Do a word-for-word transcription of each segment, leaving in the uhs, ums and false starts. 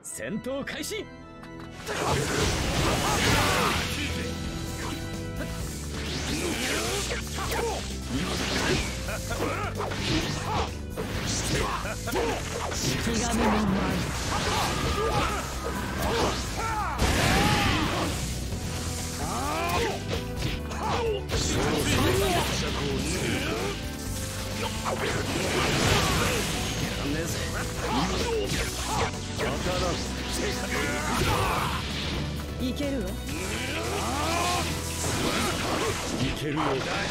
戦闘開始。 気がめの前。いけるわ。 いけるよ。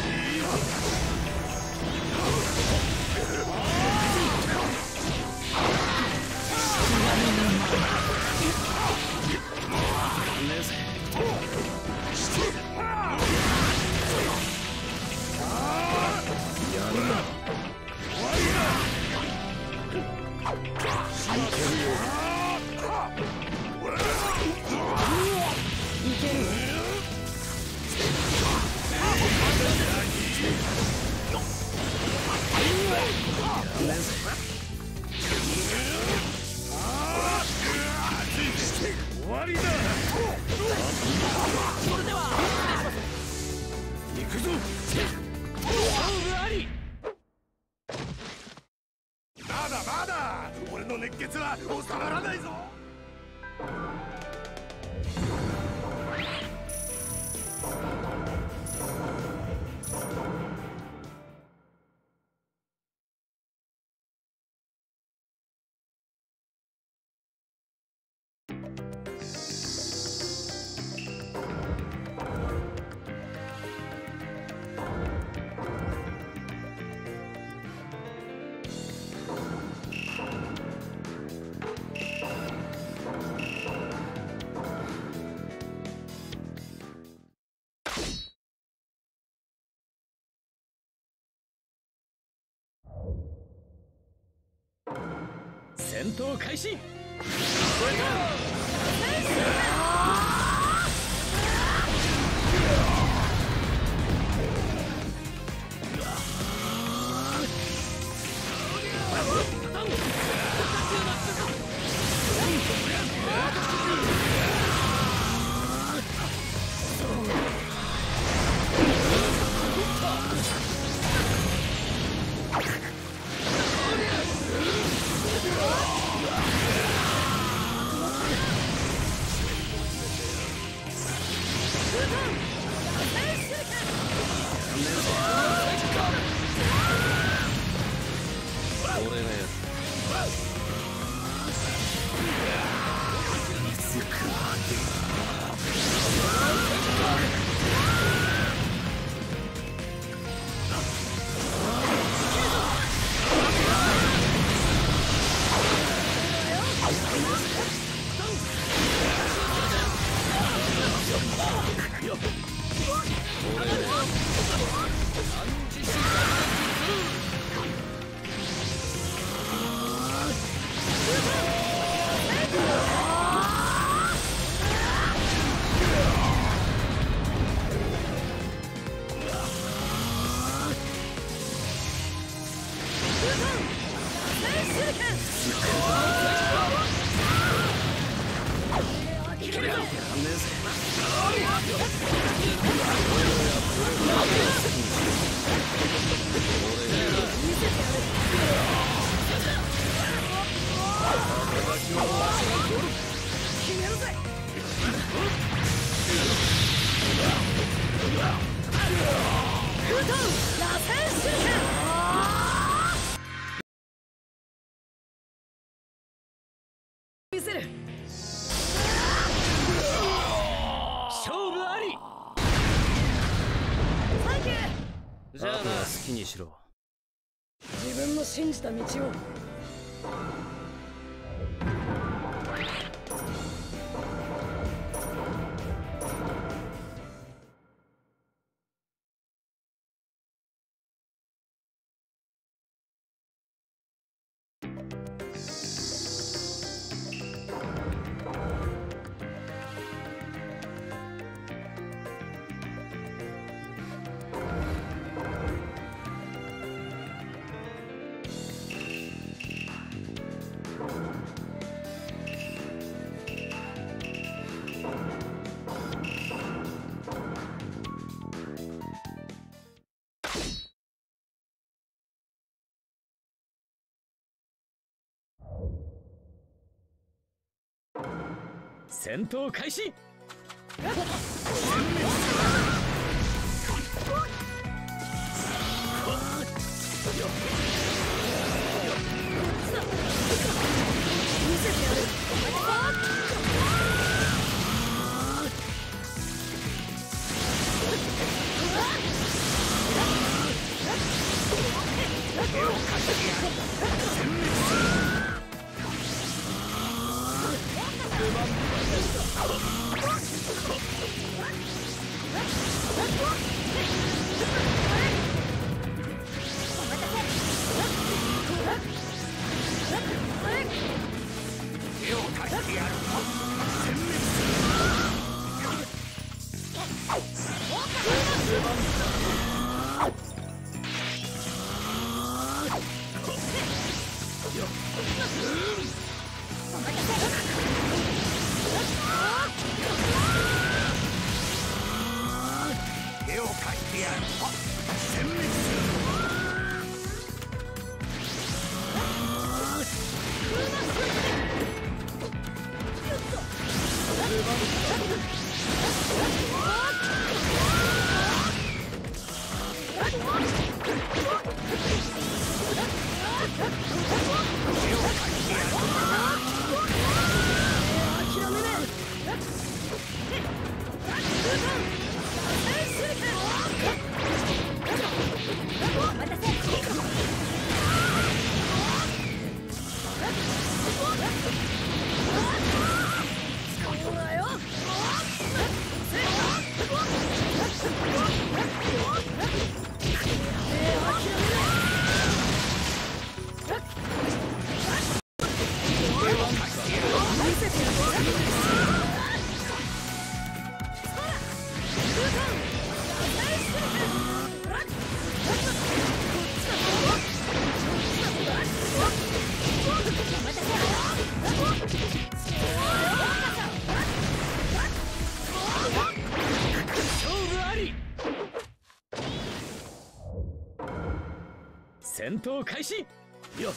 終わりだ。それでは行くぞ。勝負あり。 まだまだ俺の熱血は収まらないぞ。 戦闘開始。じゃあな、好きにしろ。 自分の信じた道を。 戦闘開始。戦闘開始。よっ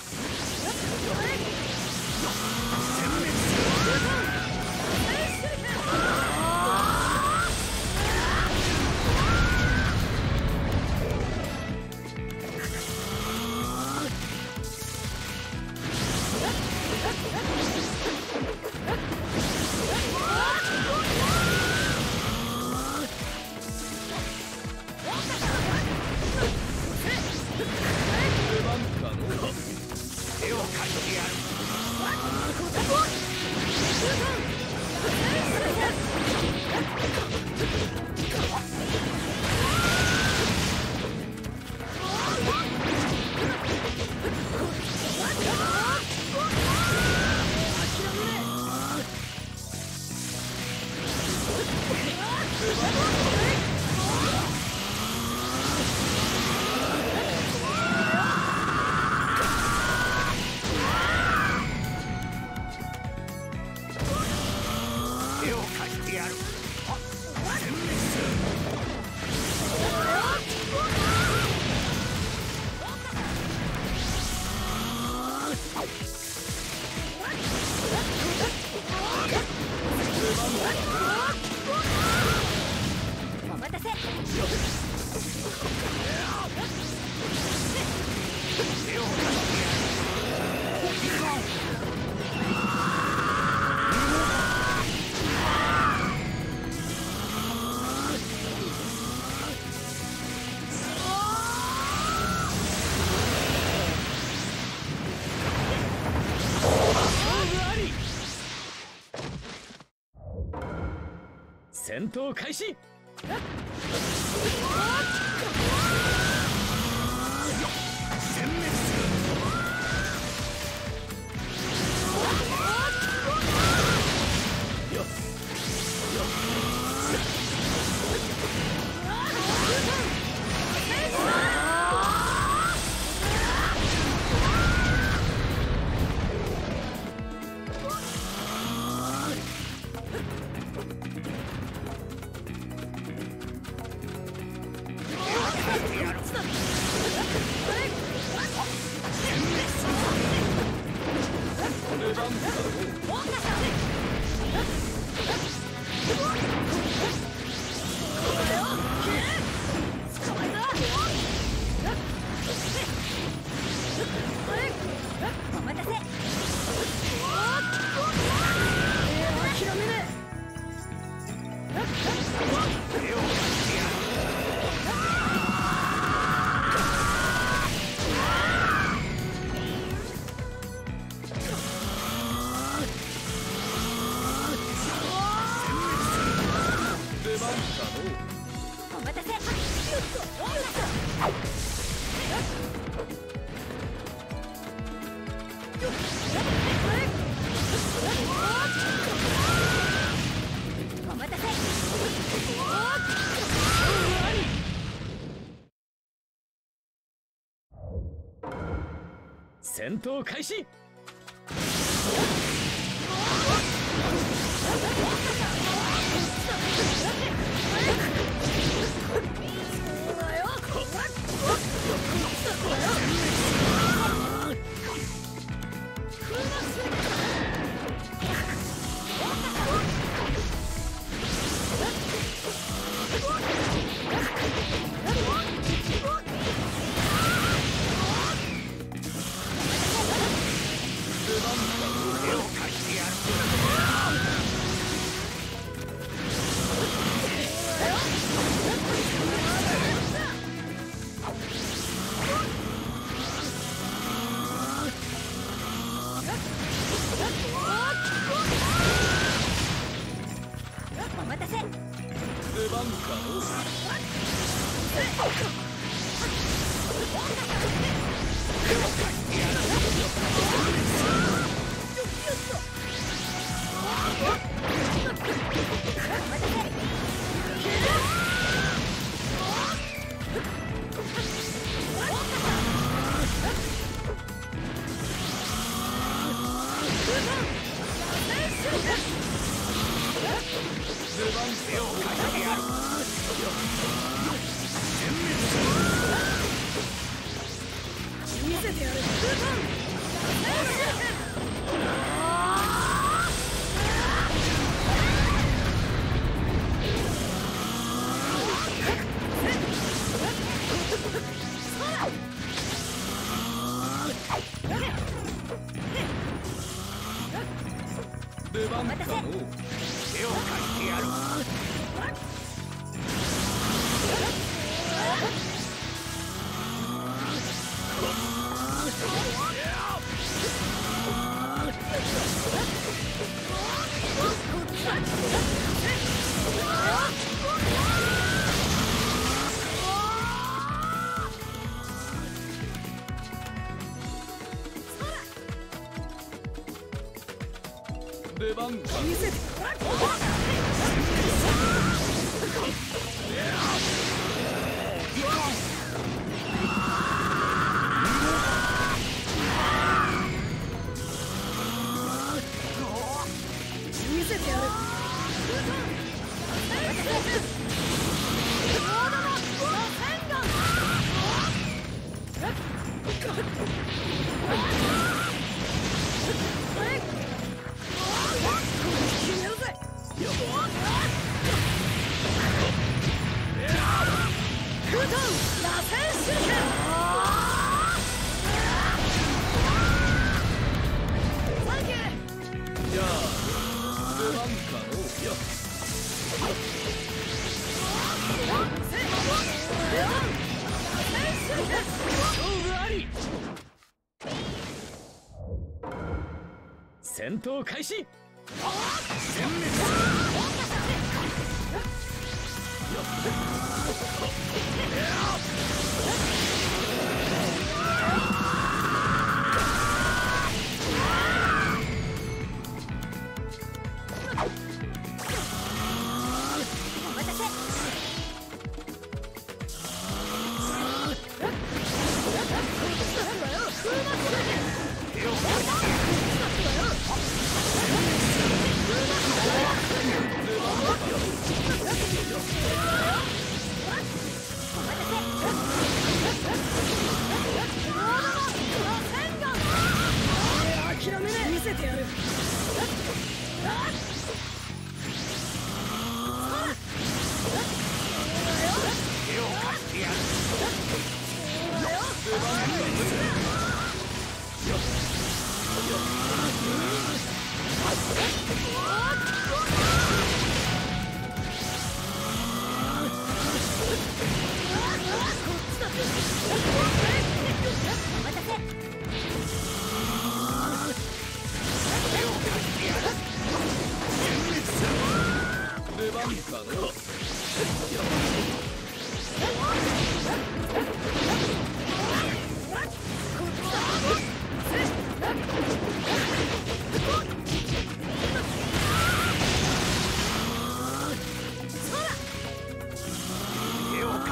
戦闘開始。 お待たせ。 戦闘開始。 お待たせ。 出番かの。 見せてやる。 出番かの。 手を貸してやる。 出番かの。 見せて。見せてやる。決めるぜ。空遁螺旋手裏剣。サンキュー。 じゃあ出番かの。勝負あり。戦闘開始。 お待たせ。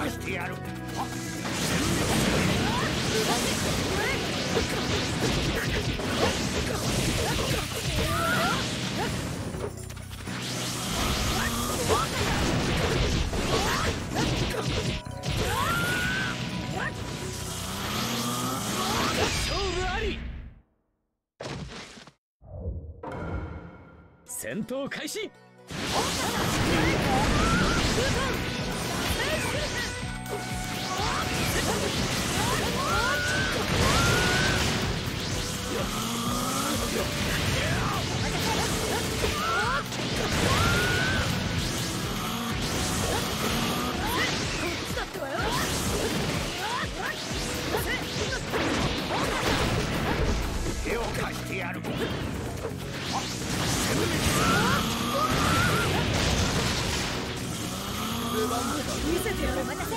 かしてやる。 戦闘開始。 手を貸してやる。 見せてやる。 お待たせ。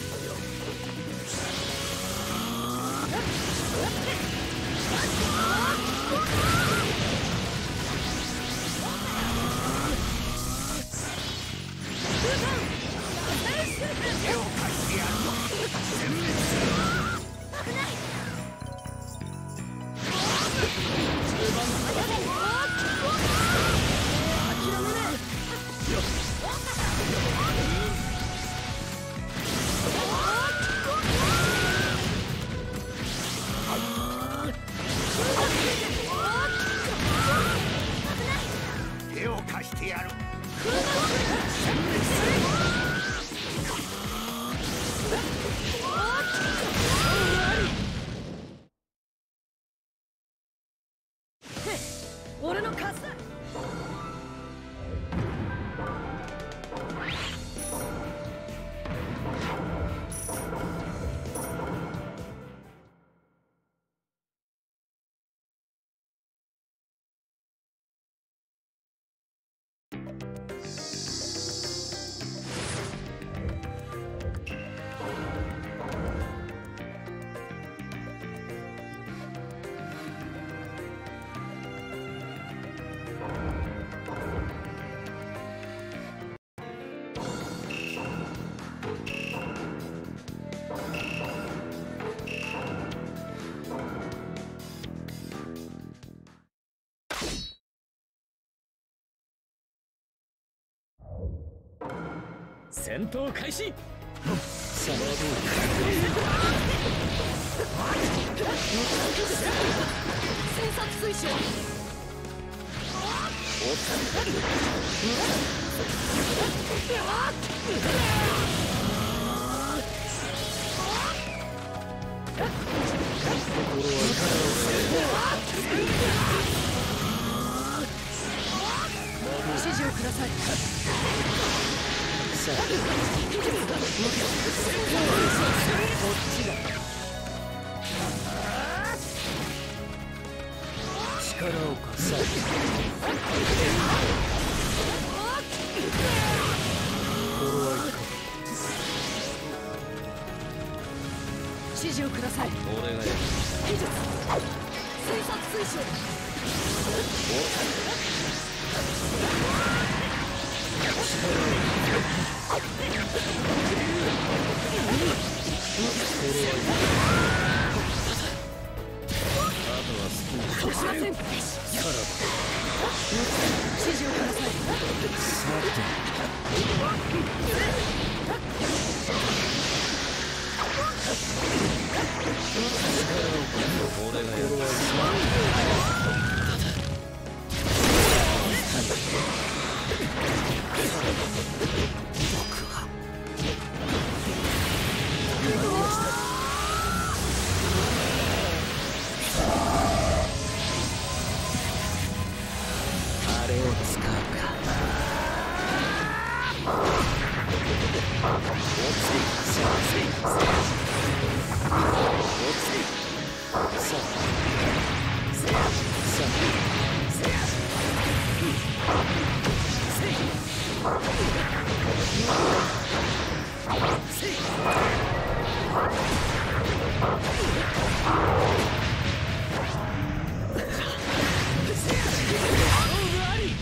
手を貸してやる。殲滅する。 危ない。 諦めね手を貸してやる。 俺の勝ちだ。 戦闘開始。 戦殺推進。指示をください。こっちだ。力を貸さ指示をください。 俺がやる。 技術推察推進。しません。指示をください。 俺がやる。あれを使うか。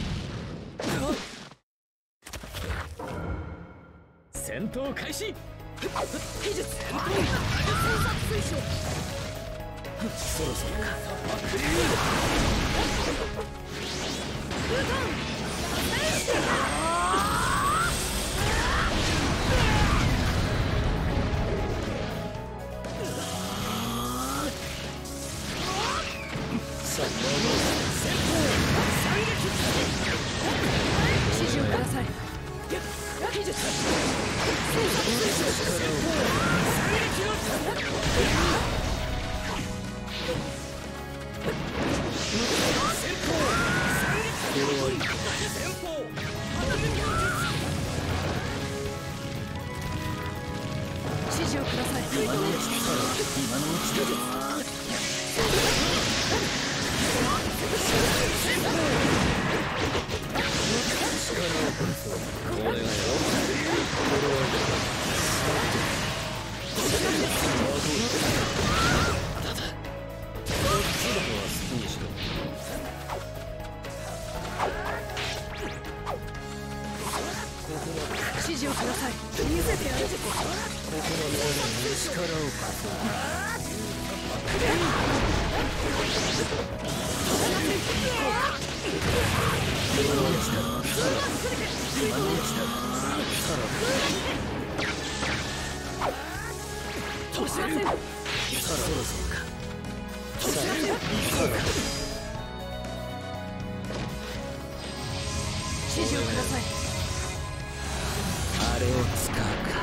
戦闘開始。 技術戦闘戦殺推奨そろそろか空間戦士さあ戦闘惨劇指示をください技術戦殺推奨戦闘惨劇の戦闘惨劇戦法指示をください今のうちだ今のうちだ俺がやろうただどっちだとは好きにしろ指示をください見せてやるここまで力を貸通しませんそろそろか通しません指示をくださいあれを使うか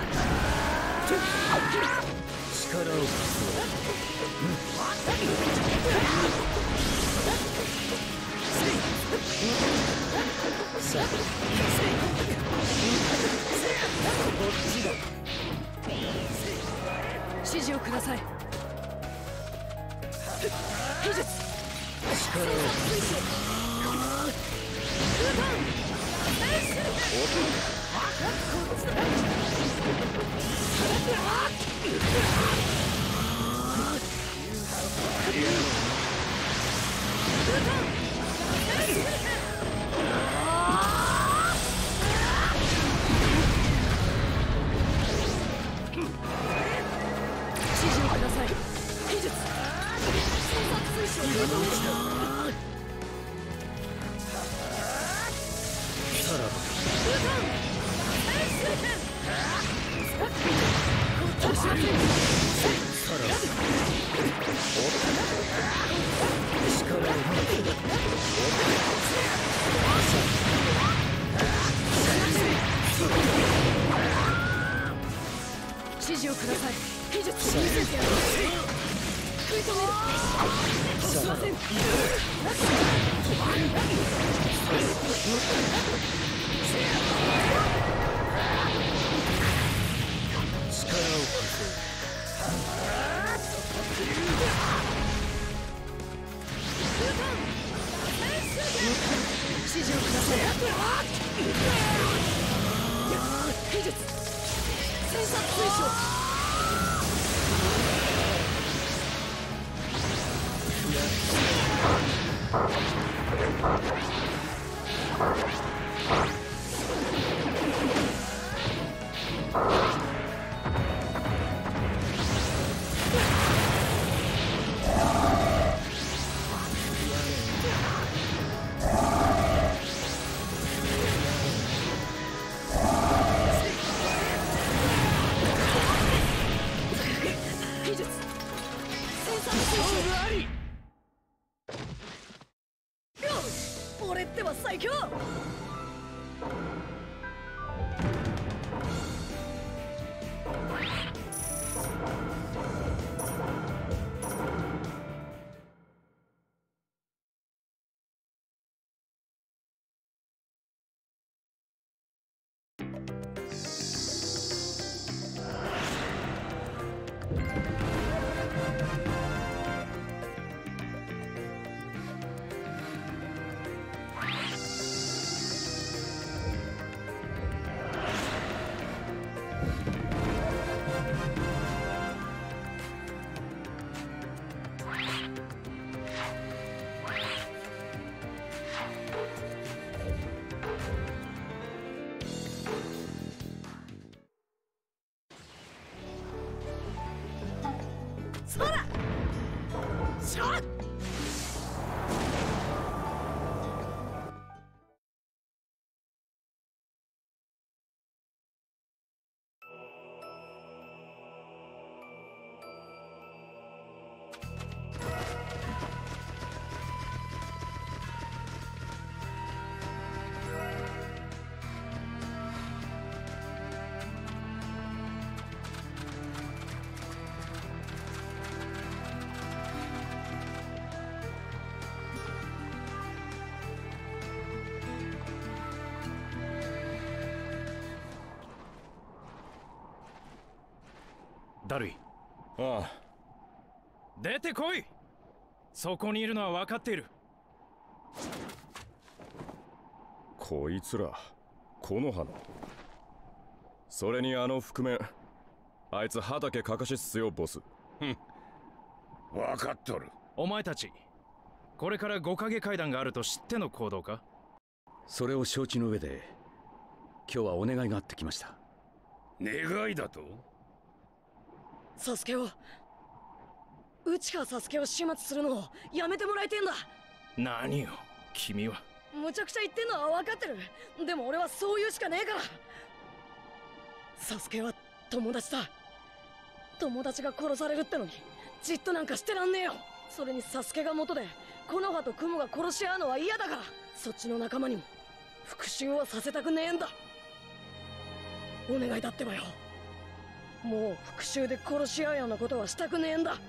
力を貸すさあこっちだ指示をください技術力を貸す空間戦士指示をください技術戦殺推奨今のうちださらば空間戦士通しませんさらば力を貸指示をください技術見せてやる食い止める通しません力を貸指示をください技術戦殺推奨技術戦殺推奨ありよし俺ってば最強そらしゃっダルイ。 ああ、 出てこい。そこにいるのは分かっている。 こいつら木の葉の、それにあの覆面、あいつ畑かかしっすよボス。 ふん、分かっとる。 お前たちこれから五影階段があると知っての行動か？ それを承知の上で今日はお願いがあってきました。 願いだと？ サスケをうちがサスケを始末するのをやめてもらいてんだ。 何よ君は。 むちゃくちゃ言ってんのは分かってる。でも俺はそう言うしかねえから。サスケは友達だ。友達が殺されるってのにじっとなんかしてらんねえよ。それにサスケが元で木の葉と雲が殺し合うのは嫌だから、そっちの仲間にも復讐をさせたくねえんだ。お願いだってばよ。もう復讐で殺し合うようなことはしたくねえんだ。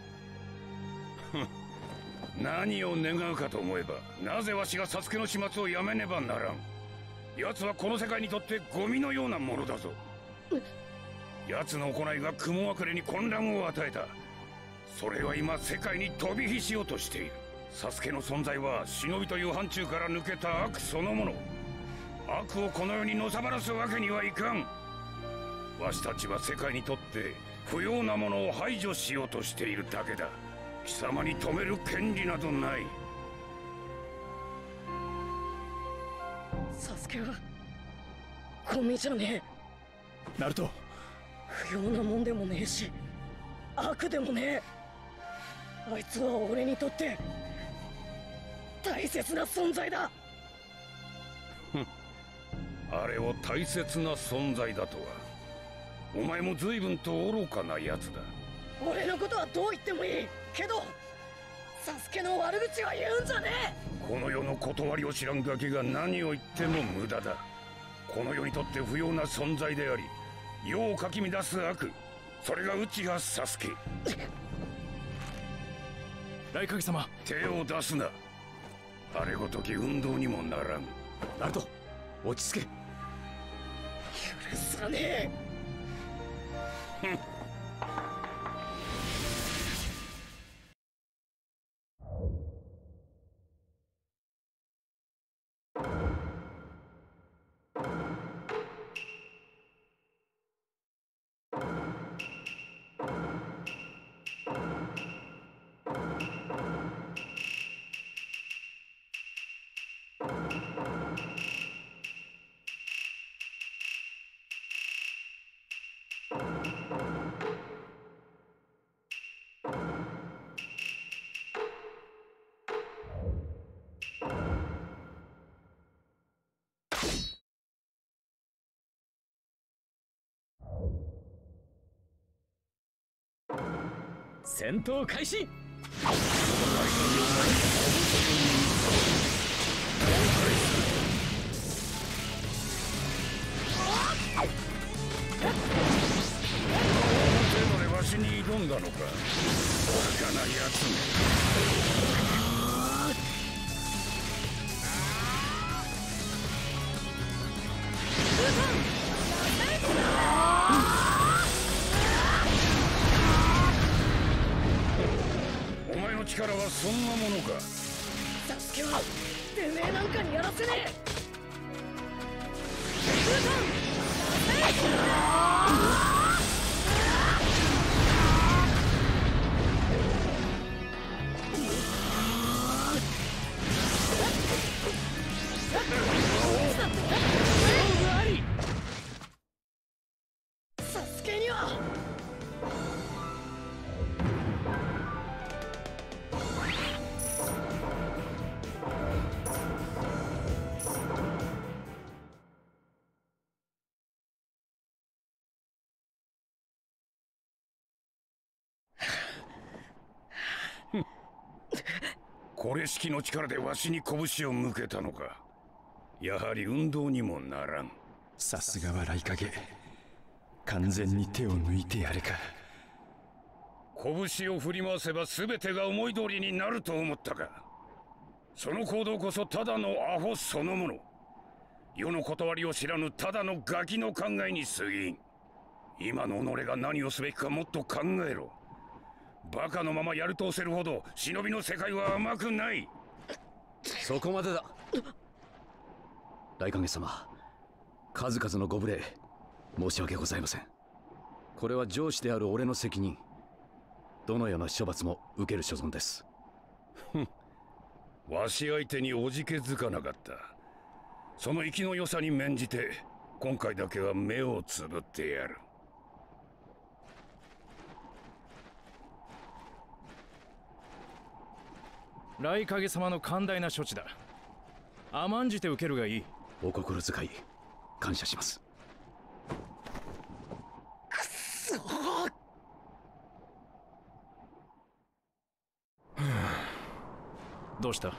何を願うかと思えば、なぜわしがサスケの始末をやめねばならん。奴はこの世界にとってゴミのようなものだぞ。奴の行いが雲隠れに混乱を与えた。それは今世界に飛び火しようとしている。サスケの存在は忍びという範疇から抜けた悪そのもの。悪をこの世にのさばらすわけにはいかん。わしたちは世界にとって不要なものを排除しようとしているだけだ。貴様に止める権利などない。 サスケはゴミじゃねえ。 ナルト、 不要なもんでもねえし悪でもねえ。あいつは俺にとって大切な存在だ。 あれを大切な存在だとは、お前も随分と愚かなやつだ。 俺のことはどう言ってもいいけど、サスケの悪口は言うんじゃねえ。 この世の断りを知らんガキが何を言っても無駄だ。この世にとって不要な存在であり、世をかき乱す悪、それが内葉サスケ。 雷影様、 手を出すな。あれごとき運動にもならん。 ナルト、落ち着け。 許さねえ。 ふん。 戦闘開始。 程度でわしに挑んだのか、愚かなやつめ。お前の力はそんなものか。 サスケはてめえなんかにやらせねえ。サスケにはこれ式の力でわしに拳を向けたのか。やはり運動にもならん。 さすがは雷影、完全に手を抜いてやるか。 拳を振り回せば全てが思い通りになると思ったか。その行動こそただのアホそのもの。世の断りを知らぬただのガキの考えに過ぎん。今の己が何をすべきかもっと考えろ。バカのままやるとおせるほど忍びの世界は甘くない。 そこまでだ。大影様、数々のご無礼申し訳ございません。これは上司である俺の責任。どのような処罰も受ける所存です。 わし相手におじけづかなかった。その生きの良さに免じて今回だけは目をつぶってやる。 雷影様の寛大な処置だ。甘んじて受けるがいい。 お心遣い感謝します。 くそー。 どうした？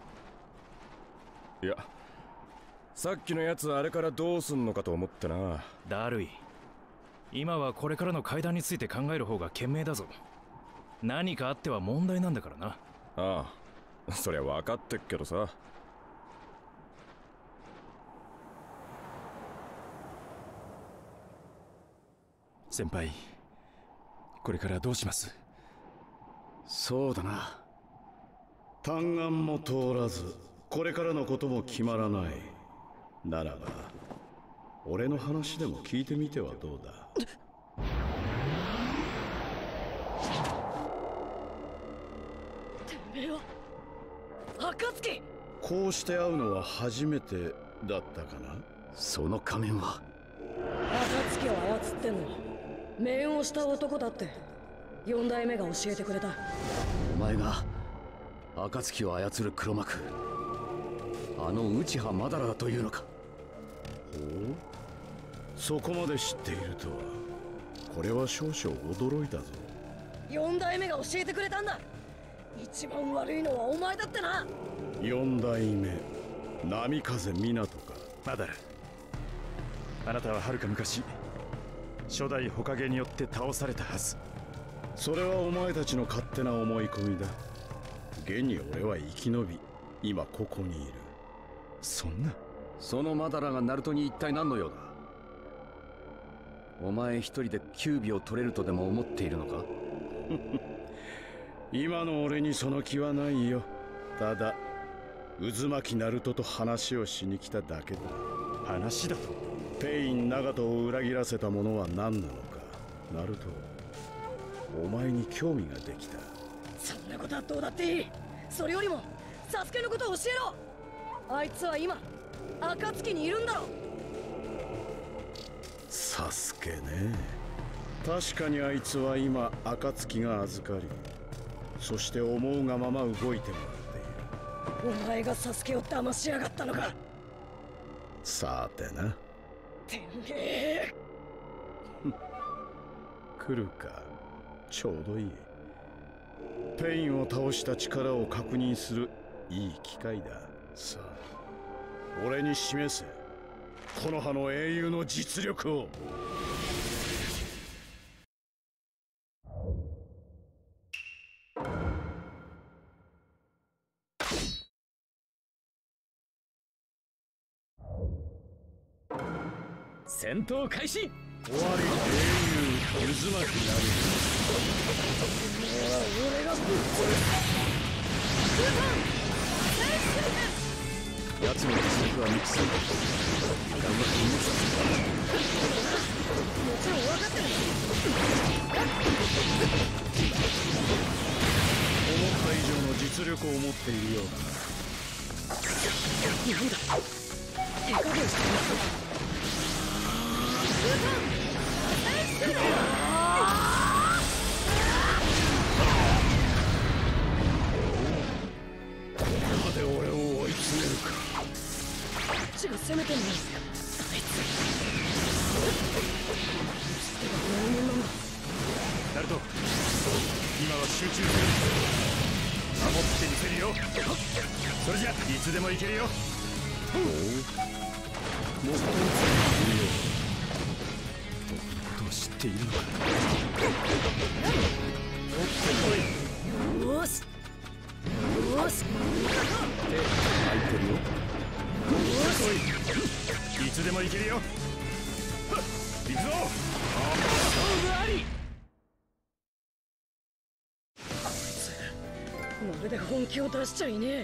いや、さっきのやつあれからどうすんのかと思ってな。 だるい。今はこれからの階段について考える方が賢明だぞ。何かあっては問題なんだからな。 ああ、そりゃ分かってっけどさ。 先輩、これからどうします？ そうだな。 嘆願も通らず、これからのことも決まらない。ならば俺の話でも聞いてみてはどうだ。 てめえは暁。 こうして会うのは初めてだったかな。 その仮面は暁を操ってんの面をした男だって四代目が教えてくれた。 お前が暁を操る黒幕、あの内葉マダラだというのか。 ほう、そこまで知っているとは。これは少々驚いたぞ。 四代目が教えてくれたんだ。一番悪いのはお前だってな。 四代目波風湊か。 マダラ、あなたは遥か昔初代火影によって倒されたはず。 それはお前たちの勝手な思い込みだ。現に俺は生き延び今ここにいる。 そんな。 そのマダラがナルトに一体何の用だ。お前一人で九尾を取れるとでも思っているのか。 今の俺にその気はないよ。ただ渦巻きナルトと話をしに来ただけだ。 話だと？ ペイン・ナガトを裏切らせたものは何なのか。ナルト、お前に興味ができた。 そんなことはどうだっていい。それよりもサスケのことを教えろ。あいつは今暁にいるんだろ。 サスケね。確かにあいつは今暁が預かり、そして思うがまま動いてもらっている。 お前がサスケを騙しやがったのか。 さてな。 てめえ。 来るか。ちょうどいい。ペインを倒した力を確認するいい機会だ。さあ、俺に示せ。この葉の英雄の実力を。 戦闘開始。 終わり。英雄渦巻きなり。 俺がぶっ殺奴の実力は未知数だ。頑張ってみるぞ。 もちろん分かってる。 思った以上の実力を持っているようだな。 なんだ手加減してる。 ここまで俺を追い詰めるか。 こっちが攻めてんのにあいつ人が何者なんだ。 ナルト、今は集中する。 ってみせるよ。それじゃいつでも行けるよ。 もったいついているよ。 僕のことを知っているのか。 よしよし空いてるよ。 おい、いつでも行けるよ。行くぞ。 まるで本気を出しちゃいねえ。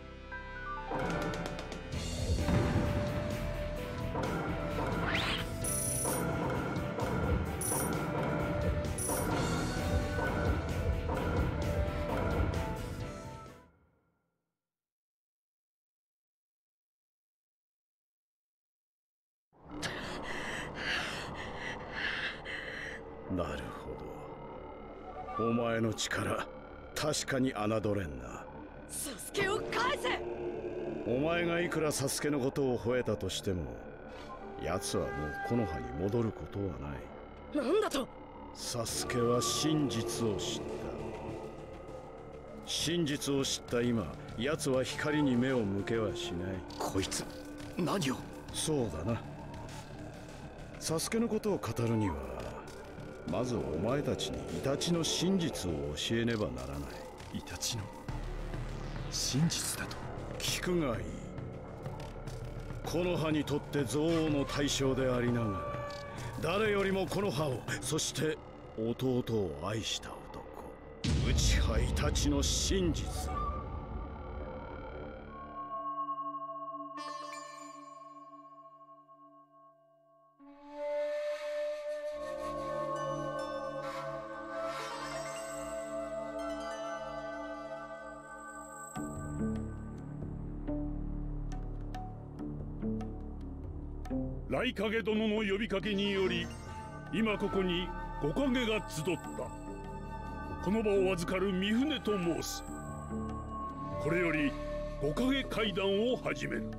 なるほど。お前の力確かに侮れんな。 サスケを返せ。 お前がいくらサスケのことを吠えたとしても、奴はもう木の葉に戻ることはない。 なんだと。 サスケは真実を知った。真実を知った今、奴は光に目を向けはしない。 こいつ何を。 そうだな。サスケのことを語るにはまずお前たちにイタチの真実を教えねばならない。 イタチの真実だと。 聞くがいい。木の葉にとって憎悪の対象でありながら、誰よりも木の葉を、そして弟を愛した男、内葉イタチの真実。 雷影殿の呼びかけにより、今ここに五影が集った。この場を預かる三船と申す。これより五影会談を始める。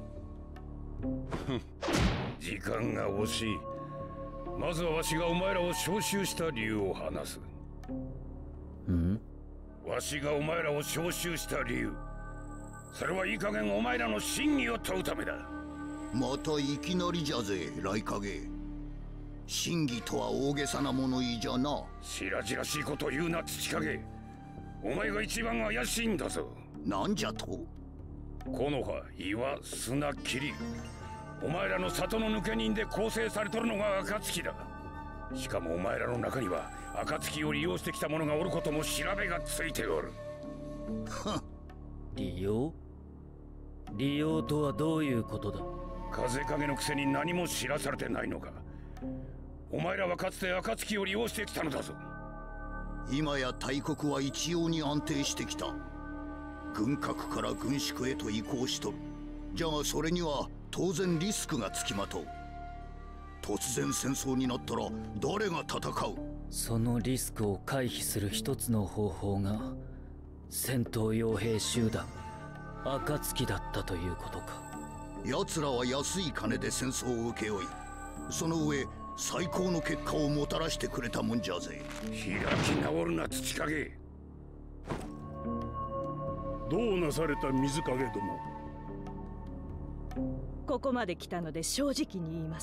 時間が惜しい。まずはわしがお前らを召集した理由を話す。 ん？ わしがお前らを召集した理由、それはいい加減お前らの真偽を問うためだ。 またいきなりじゃぜ、雷影。真偽とは大げさな物言いじゃな。 白々しいこと言うな、土影。お前が一番怪しいんだぞ。 なんじゃと？ 木の葉、岩、砂、霧、お前らの里の抜け人で構成されとるのが暁だ。しかもお前らの中には暁を利用してきた者がおることも調べがついておる。 利用？利用とはどういうことだ？ 風影のくせに何も知らされてないのか。お前らはかつて暁を利用してきたのだぞ。 今や大国は一様に安定してきた。軍拡から軍縮へと移行しとる。じゃがそれには当然リスクがつきまとう。突然戦争になったら誰が戦う？ そのリスクを回避する一つの方法が戦闘傭兵集団暁だったということか。 奴らは安い金で戦争を請け負い、その上最高の結果をもたらしてくれたもんじゃぜ。 開き直るな、土影。どうなされた水影殿。 ここまで来たので正直に言います。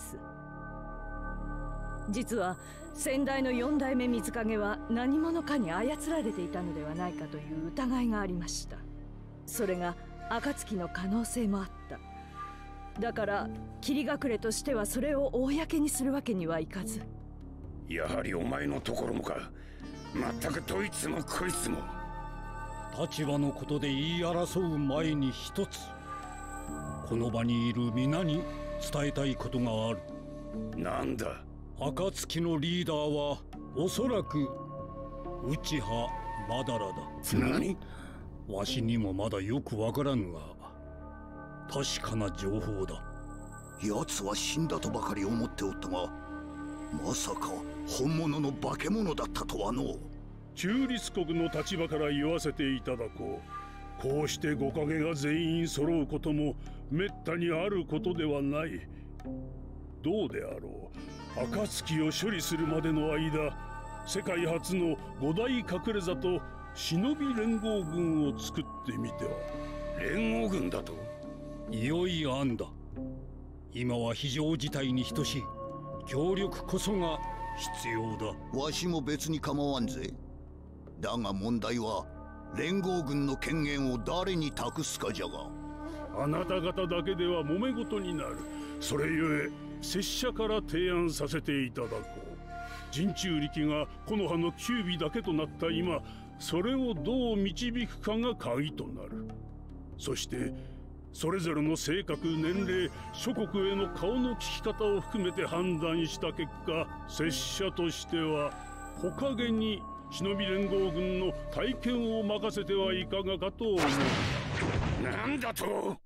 実は先代の四代目水影は何者かに操られていたのではないかという疑いがありました。それが暁の可能性もあった。だから霧隠れとしてはそれを公にするわけにはいかず。 やはりお前のところもか。まったくどいつもこいつも。 立場のことで言い争う前に一つ、この場にいる皆に伝えたいことがある。 なんだ？ 暁のリーダーはおそらく内葉マダラだ。 何？ わしにもまだよくわからぬが確かな情報だ。 奴は死んだとばかり思っておったが、まさか本物の化け物だったとはの。 中立国の立場から言わせていただこう。こうして五影が全員揃うこともめったにあることではない。どうであろう、暁を処理するまでの間、世界初の五大隠れ里忍び連合軍を作ってみては。 連合軍だと？ いよいよ案だ。今は非常事態に等しい協力こそが必要だ。 わしも別に構わんぜ。だが問題は連合軍の権限を誰に託すかじゃが。 あなた方だけでは揉め事になる。それゆえ拙者から提案させていただこう。陣中力が木の葉の九尾だけとなった今、それをどう導くかが鍵となる。そしてそれぞれの性格、年齢、諸国への顔の利き方を含めて判断した結果、拙者としては火影に忍び連合軍の体験を任せてはいかがかと思う。 なんだと？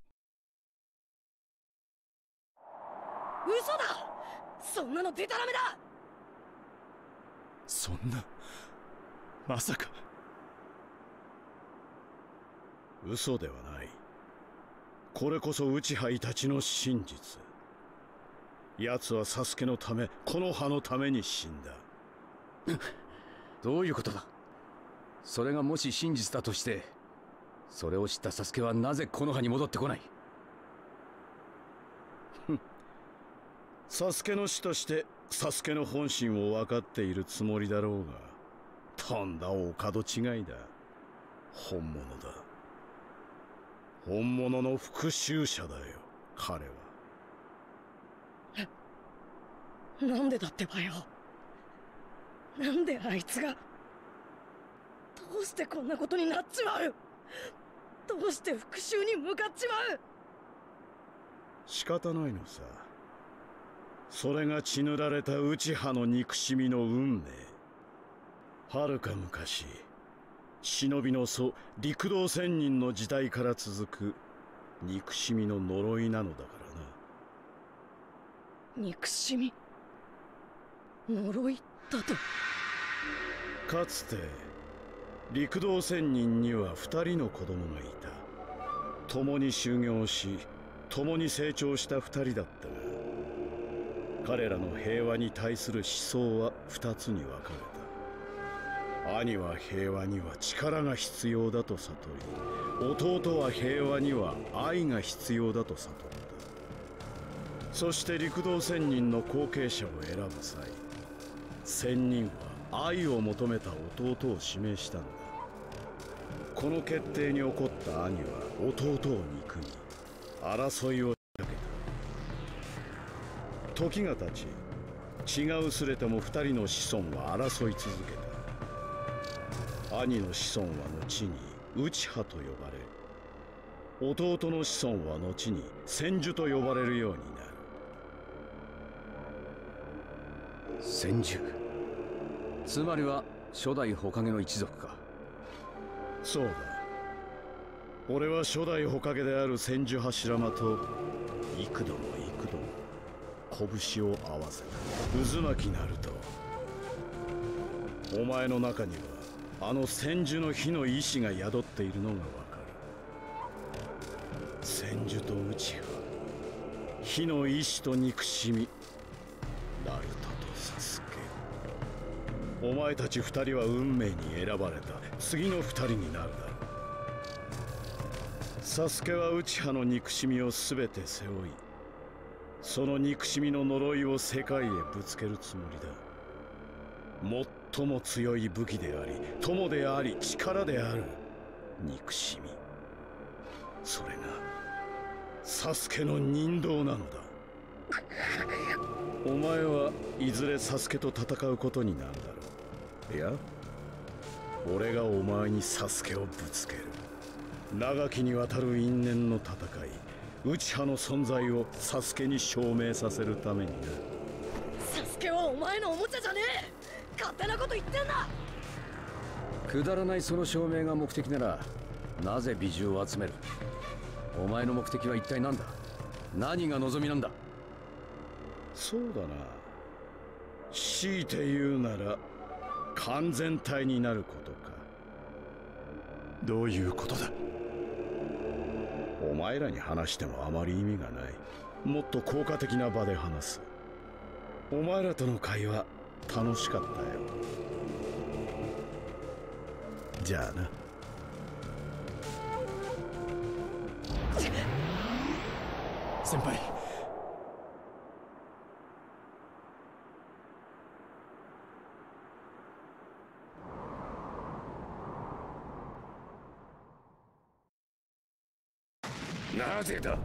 嘘だ！そんなのデタラメだ！ そんな、まさか。 嘘ではない。これこそ内杯たちの真実。奴はサスケのため、この葉のために死んだ。 どういうことだ？それがもし真実だとして、それを知ったサスケはなぜこの葉に戻ってこない？ サスケの師としてサスケの本心を分かっているつもりだろうが、とんだお門違いだ。本物だ。本物の復讐者だよ、彼は。 なんでだってばよ。なんであいつが。どうしてこんなことになっちまう？どうして復讐に向かっちまう？ 仕方ないのさ。それが血塗られた内派の憎しみの運命。はるか昔、忍びの祖陸道仙人の時代から続く憎しみの呪いなのだからな。 憎しみ？呪いだと？ かつて陸道仙人には二人の子供がいた。共に修行し共に成長した二人だったが、彼らの平和に対する思想は二つに分かれた。兄は平和には力が必要だと悟り、弟は平和には愛が必要だと悟った。そして陸道仙人の後継者を選ぶ際、仙人は愛を求めた弟を指名したのだ。この決定に怒った兄は弟を憎み、争いを仕掛けた。時が経ち、血が薄れても二人の子孫は争い続けた。兄の子孫は後に内派と呼ばれ、弟の子孫は後に千手と呼ばれるようになる。 千手、つまりは初代火影の一族か。 そうだ。俺は初代火影である千手柱間と幾度も幾度も拳を合わせた。渦巻きナルト、お前の中にはあの千手の火の意志が宿っているのがわかる。千手と内派、火の意志と憎しみ、ナルトとサスケ。お前たち二人は運命に選ばれた次の二人になるだろう。サスケは内派の憎しみを全て背負い、その憎しみの呪いを世界へぶつけるつもりだ。最も強い武器であり、友であり、力である憎しみ。それがサスケの人道なのだ。お前はいずれサスケと戦うことになるだろう。いや、俺がお前にサスケをぶつける。長きにわたる因縁の戦い、内派の存在をサスケに証明させるためにな。 サスケはお前のおもちゃじゃねえ。勝手なこと言ってんだ。 くだらないその証明が目的なら、なぜ美獣を集める？お前の目的は一体何だ？何が望みなんだ？ そうだな。強いて言うなら完全体になることか。 どういうことだ？ お前らに話してもあまり意味がない。もっと効果的な場で話す。お前らとの会話楽しかったよ。 じゃあな。 先輩、 なぜだ。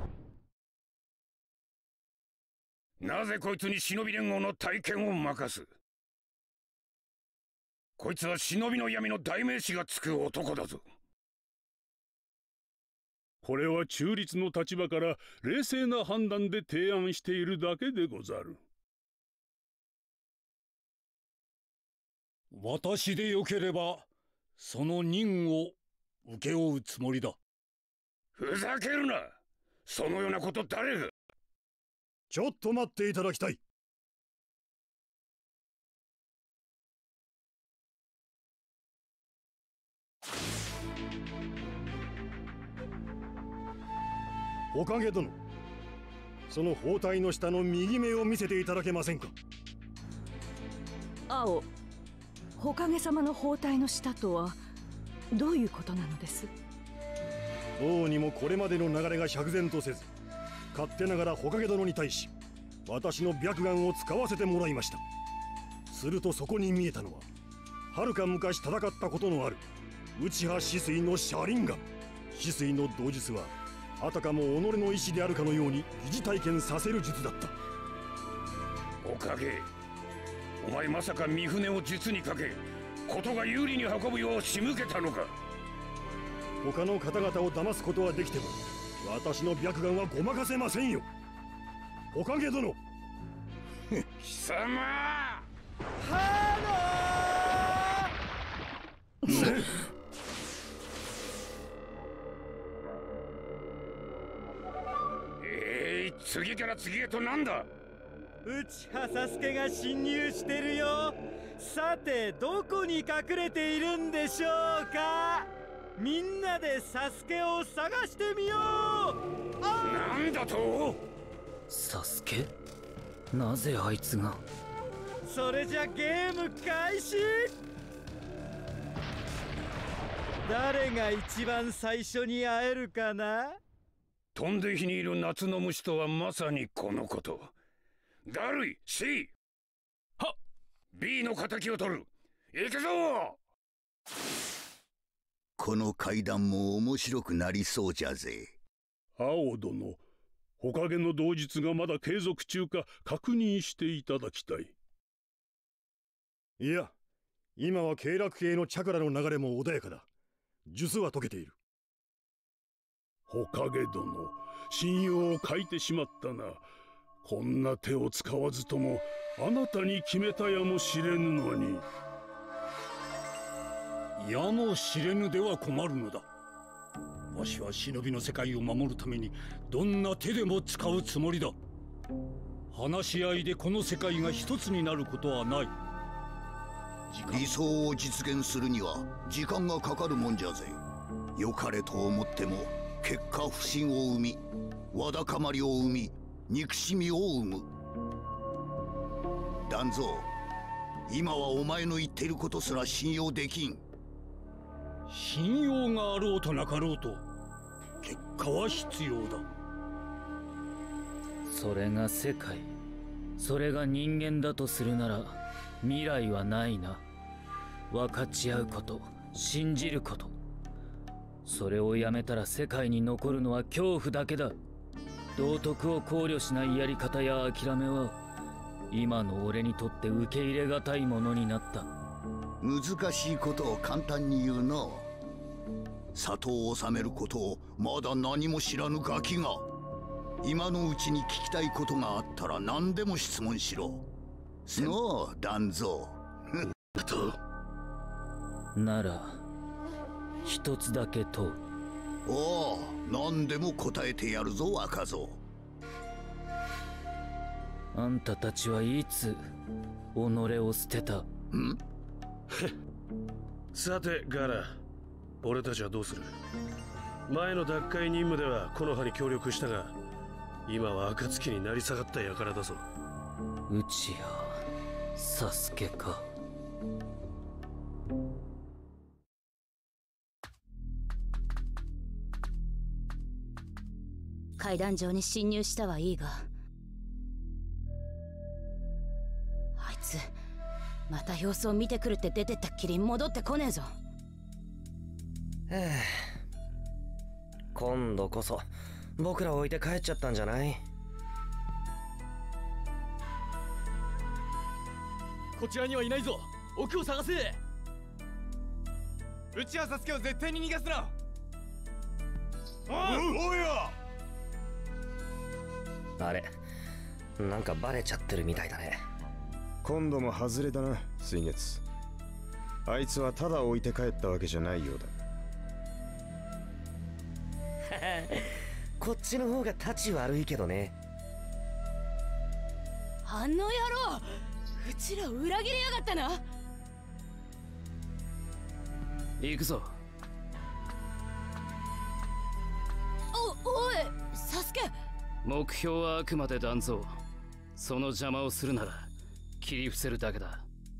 なぜこいつに忍び連合の体験を任す。こいつは忍びの闇の代名詞がつく男だぞ。 これは中立の立場から冷静な判断で提案しているだけでござる。 私でよければその任を請け負うつもりだ。 ふざけるな。そのようなこと誰が。 ちょっと待っていただきたい。おかげ殿、その包帯の下の右目を見せていただけませんか。 青、火影様の包帯の下とはどういうことなのです。 どうにもこれまでの流れが釈然とせず、勝手ながら火影殿に対し私の白眼を使わせてもらいました。するとそこに見えたのは、はるか昔戦ったことのある内葉止水の車輪眼。止水の道術はあたかも己の意志であるかのように疑似体験させる術だった。 おかげ、お前まさか三船を術にかけ事が有利に運ぶよう仕向けたのか。 他の方々を騙すことはできても私の白眼はごまかせませんよ。おかげ殿。 貴様ハローえい、次から次へとなんだ。 内葉サスケが侵入してるよ。さてどこに隠れているんでしょうか。みんなでサスケを探してみよう。 なんだと。 サスケ？なぜあいつが。 それじゃゲーム開始。誰が一番最初に会えるかな。 飛んで火にいる夏の虫とはまさにこのこと。ダルイ C はっ B の敵を取る。行くぞ。 この階段も面白くなりそうじゃぜ。 青殿、火影の同術がまだ継続中か確認していただきたい。 いや、今は経絡系のチャクラの流れも穏やかだ。術は解けている。 火影殿、信用を欠いてしまったな。こんな手を使わずともあなたに決めたやもしれぬのに。 やもしれぬでは困るのだ。わしは忍びの世界を守るためにどんな手でも使うつもりだ。話し合いでこの世界が一つになることはない。 理想を実現するには時間がかかるもんじゃぜ。良かれと思っても結果不信を生み、わだかまりを生み、憎しみを生む。団蔵、今はお前の言っていることすら信用できん。 信用があろうとなかろうと結果は必要だ。 それが世界、それが人間だとするなら未来はないな。分かち合うこと、信じること、それをやめたら世界に残るのは恐怖だけだ。道徳を考慮しないやり方や諦めは今の俺にとって受け入れがたいものになった。 難しいことを簡単に言うな。里を治めることをまだ何も知らぬガキが、今のうちに聞きたいことがあったら何でも質問しろ。のう、団蔵。 なら一つだけ問う。 おお、何でも答えてやるぞ若造。 あんたたちはいつ己を捨てた？ んさてガラ、俺たちはどうする？前の奪回任務では木の葉に協力したが、今は暁になり下がった輩だぞ。 内谷サスケか。 階段上に侵入したはいいが、あいつまた様子を見てくるって出てったっきり戻ってこねえぞ。 へえ、今度こそ僕ら置いて帰っちゃったんじゃない？ こちらにはいないぞ。奥を探せ。うちはサスケを絶対に逃がすな。 おうや。 あれ、なんかバレちゃってるみたいだね。 今度も外れだな、水月。あいつはただ置いて帰ったわけじゃないようだ。 こっちの方がタチ悪いけどね。 あの野郎、うちらを裏切りやがったな。 行くぞ。 お、おい、サスケ。 目標はあくまで断蔵。その邪魔をするなら切り伏せるだけだ。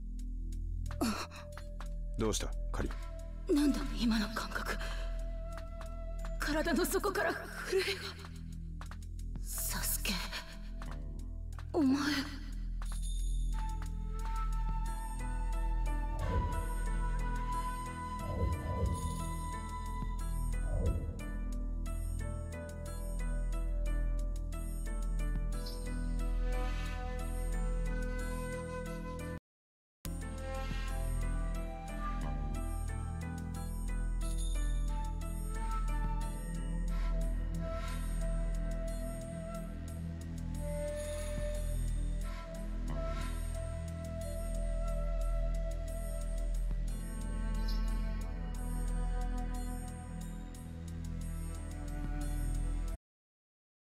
どうしたカリ？ なんだ今の感覚。体の底から震えが。サスケ、お前